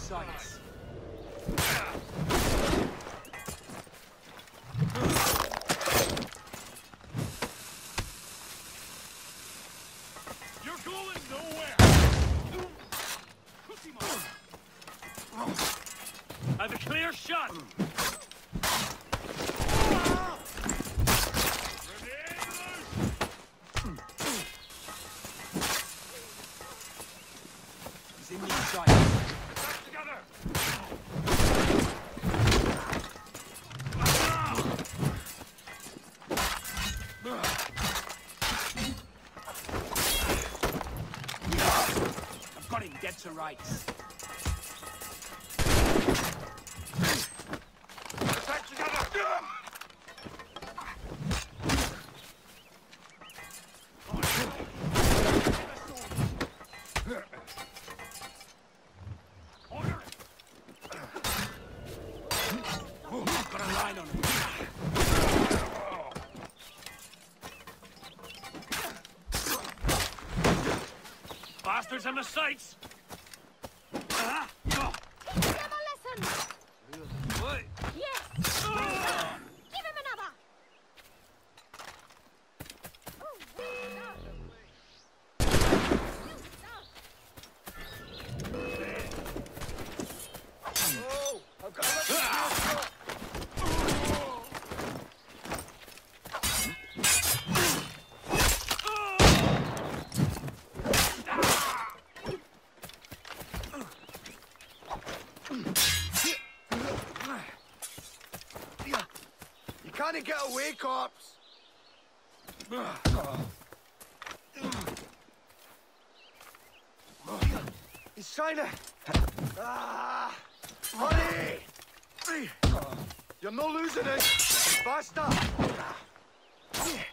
sights. You're going nowhere! I've a clear shot! He's in the sights. Back together! I've got him dead to rights. Back together! Order! Got a line on him. Bastards on the sights! What? Yes! Give him another! Oh, I've got a You can't get away, corpse. He's trying to... Hurry! You're not losing it. Faster.